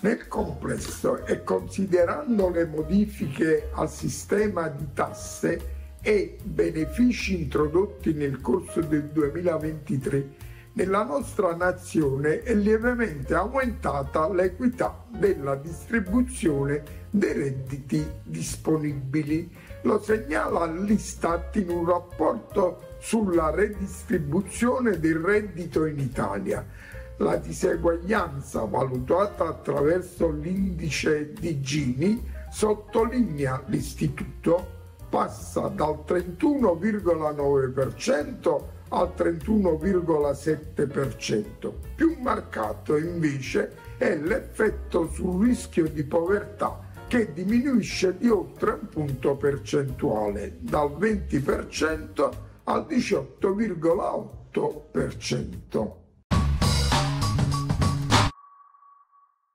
Nel complesso e considerando le modifiche al sistema di tasse e benefici introdotti nel corso del 2023, nella nostra nazione è lievemente aumentata l'equità della distribuzione dei redditi disponibili. Lo segnala l'Istat in un rapporto sulla redistribuzione del reddito in Italia. La diseguaglianza valutata attraverso l'indice di Gini, sottolinea l'istituto, passa dal 31,9% al 31,7%. Più marcato invece è l'effetto sul rischio di povertà, che diminuisce di oltre un punto percentuale, dal 20% al 18,8%.